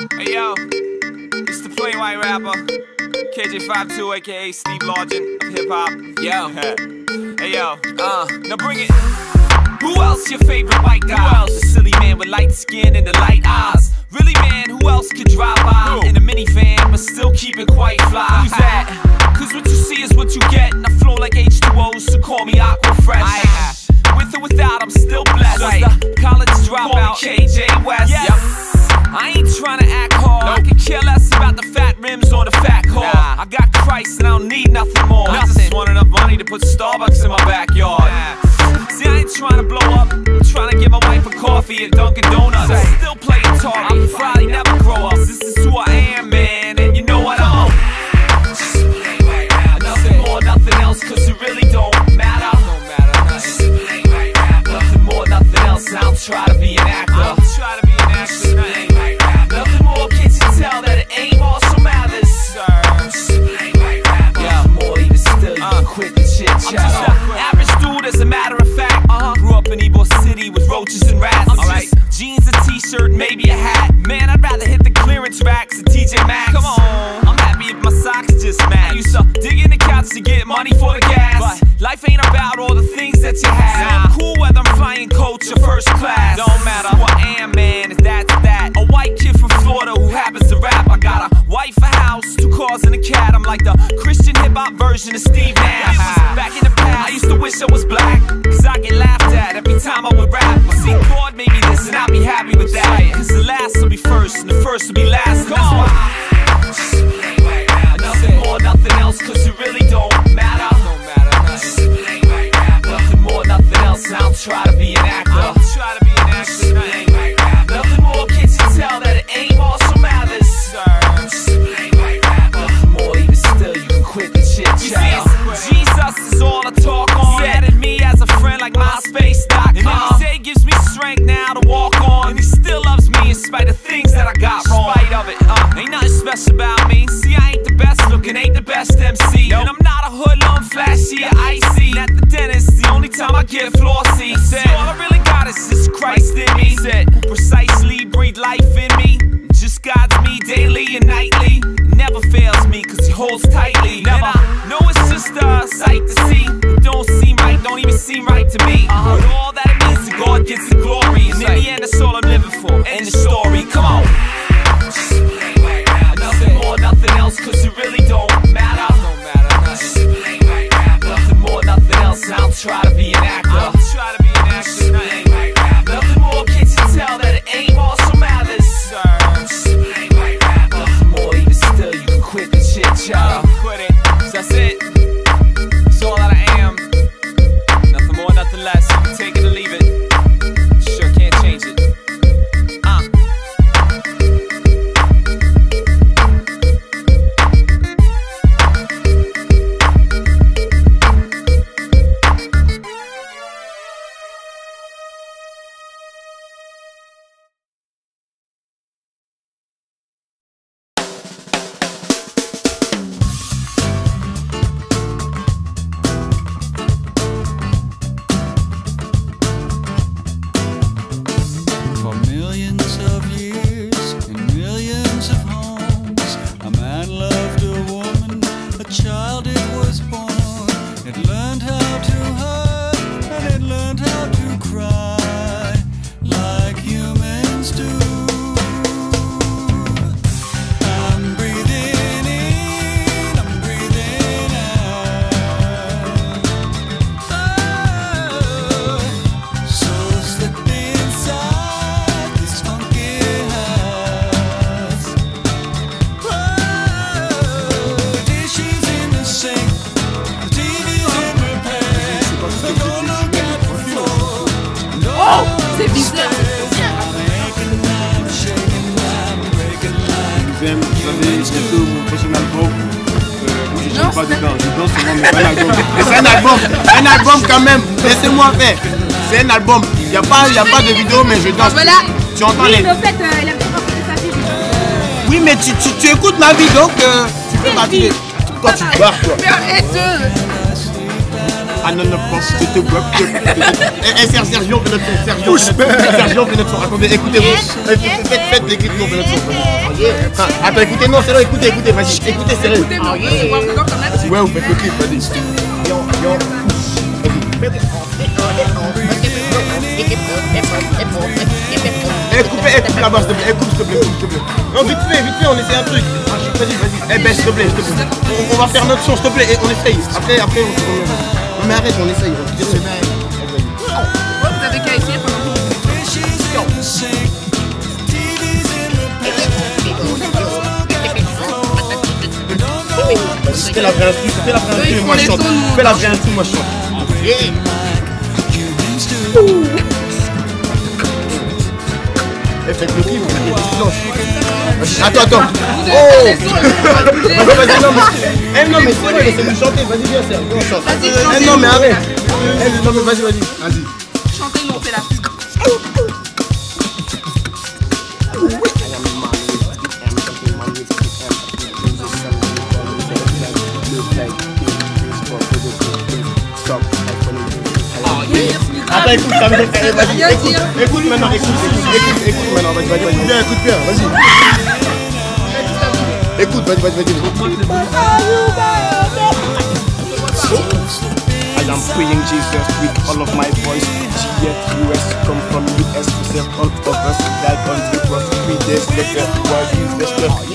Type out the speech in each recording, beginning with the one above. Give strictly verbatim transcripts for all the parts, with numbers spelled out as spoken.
Hey yo, it's the plain white rapper, K J fifty-two, aka Steve Largent of hip hop. Yo, hey yo, uh, now bring it. Who else your favorite white guy? Who else? The silly man with light skin and the light eyes. Really, man, who else could drive by Ooh. in a minivan but still keep it quite fly? Who's that? Cause what you see is what you get, and I flow like H two O, so call me Aqua Fresh. I, with or without, I'm still blessed. Right. The college dropout, K J West. Yes. Yep. I ain't tryna act hard. Nope. I can care less about the fat rims or the fat car. Nah. I got Christ and I don't need nothing more. Nothing. I just want enough money to put Starbucks in my backyard. Nah. See, I ain't tryna blow up. I'm tryna get my wife a coffee at Dunkin' Donuts. Say. Still playing Atari. I'll probably never grow up. This is who I am, man, and you know what I'm. Just play right now. Nothing more, nothing else, cause it really don't matter. Don't matter. Just play right now. Nothing more, nothing else. I don't try to be an actor. I don't try to be an actor. Nothing. Nothing more, can't you tell that it ain't all so matters, sir? Just play right rap. Yeah, more even still, you uh, can quit the chit chat. I'm just an average dude, as a matter of fact. Uh-huh. Grew up in Ybor City with roaches and rats. Alright, jeans, a t-shirt, maybe a hat. Man, I'd rather hit the clearance racks at T J Maxx. Come on, I'm happy if my socks just match. I used to dig in the couch to get money for the gas, but life ain't about all the things that you have. So I'm cool whether I'm flying coach or first class. Don't matter who I am, man, if that's that. A white kid from Florida who happens to rap. I got a wife, a house, two cars and a cat. I'm like the Christian hip-hop version of Steve Nash. Back in the past, I used to wish I was black, cause I get laughed at every time I would rap. But see, God made me this and I'll be happy with that, cause the last will be first and the first will be last. And that's why I just play right now. Nothing more, nothing else, cause it really don't matter. Don't matter. Just play right now. Nothing more, nothing else. I don't try to be an actor. I don't try to be an actor. Just play right now. Nothing more, can't you tell that it ain't all so matters, sir? Just play right now. Nothing more, even still, you can quit the chit chat. Jesus is all I talk on. He added me as a friend like MySpace dot com. And every day gives me strength now to walk on. And he still loves me in spite of things that I got wrong. In spite of it, uh, ain't nothing special about me. See, I ain't the best looking, ain't the best M C. Nope. And I'm not a hoodlum, flashy or icy. At the dentist, the only time I get flossy. Said, all I really got is this Christ in me. Said, who precisely breathe life in me. Just guides me daily and nightly. Never fails me, cause he holds tightly. Never. And I know it's just a sight to see. It don't seem right, don't even seem right to me. Uh-huh. But all that it means is God gets the glory. And in the end, that's all I'm living for. End the story, come on. Just play right now. Nothing more, nothing else, cause it really don't matter. Don't matter. Just play right now. Nothing more, nothing else. I don't try to be an actor. I don't try to be an actor. Just play right now. Nothing more, can't you tell that it ain't all so matters, sir? Just play right now. Nothing more, even still, you can quit the chit chat. Quit it. So that's it. It's all that I am. Nothing more, nothing less. Take it or leave it. Sure can't change it. Uh. Pas dedans, je danse seulement, mais pas un album. Mais c'est un album, un album quand même, laissez-moi faire. C'est un album, il n'y a, a pas de vidéo, mais je danse. Voilà. Tu entends oui, les... mais au fait, euh, elle a peut-être pas fait sa vie. Oui, mais tu, tu, tu écoutes ma vie, donc euh, tu fais partie de... Quand tu barres, quoi. Mais arrête. Ah non, non, je te vois. Eh, Sergio, on fait notre son. Sergio, Sergio, on fait notre son. Attendez, écoutez-vous. Faites, faites les clips, on fait notre son. Attends, écoutez, non, c'est là, écoutez, écoutez, vas-y. Écoutez, c'est vrai. Ouais, vous faites le clip, vas-y. Eh, coupez, eh, coupe la basse, s'il te plaît. Eh, coupe, s'il te plaît, coupe, s'il te plaît. Non, vite fait, vite fait, on essaie un truc. Vas-y, vas-y. Eh, baisse, s'il te plaît, s'il te plaît. On, on va faire notre son, s'il te plaît, et on essaye. Après, après, on se remet. Non, mais arrête, on essaye. Vous avez qu'à essayer pendant que Fais la vraie instru, fais la vraie instru, moi je chante. Fais la vraie instru, moi je chante. Eh, faites le clip, attends, attends. Oh. Vas-y, non, mais... Eh non, mais c'est vrai, laissez-nous chanter. Vas-y, viens, Serge, viens, on chante. Eh non, mais arrête. Eh non, mais vas-y, vas-y. Vas-y. Chantez, nous, on fait la piste. Attends, écoute, ça veut dire, vas-y, écoute, écoute maintenant, écoute, écoute, écoute maintenant, vas-y, vas-y, écoute bien, écoute bien, vas-y. Écoute, vas-y, vas-y, vas-y. I am praying Jesus with all of my voice. G F U S come from U S to serve all of us. That country was three days later. What is the stuff?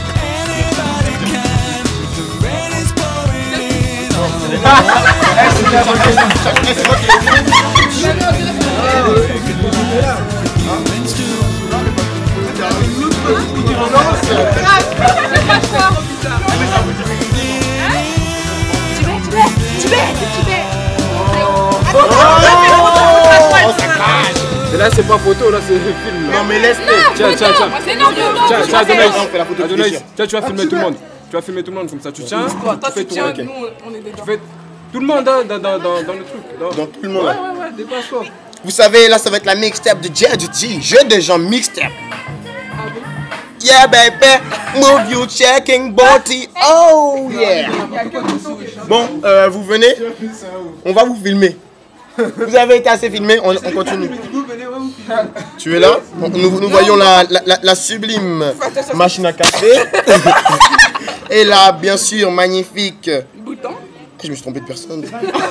Et là c'est pas photo, là c'est film. Non mais laisse-le. Tiens, tiens, tiens. Tiens, tiens, Adonaïs. Adonaïs, tiens, tu vas filmer tout le monde. Tu vas filmer tout le monde comme ça. Tu tiens, tu fais tout. Nous, on est dedans. Tu fais tout le monde dans, dans, dans, dans le truc. Dans, dans tout le monde. Ouais, ouais, ouais, dépasse-toi. Vous savez, là ça va être la mixtape de J D G. Jeu de gens mixtape. Yeah baby, move you checking body. Oh yeah. Bon, euh, vous venez. On va vous filmer. Vous avez été assez filmé, on, on continue. Tu es là? Nous, nous voyons la, la, la, la sublime machine à café. Et là, bien sûr, magnifique. Bouton. Je me suis trompé de personne.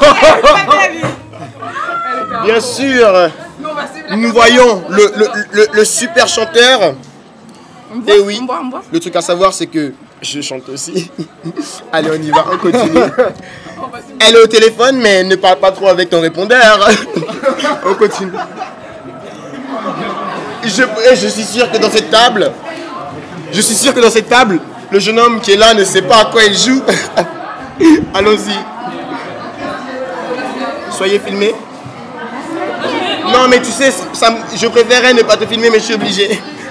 Bien sûr, nous voyons le, le, le, le super chanteur. Et oui, le truc à savoir, c'est que je chante aussi. Allez, on y va, on continue. Elle est au téléphone, mais ne parle pas trop avec ton répondeur. On continue. Je, je suis sûr que dans cette table, je suis sûr que dans cette table, le jeune homme qui est là ne sait pas à quoi il joue. Allons-y. Soyez filmés. Non, mais tu sais, ça, je préférais ne pas te filmer, mais je suis obligé.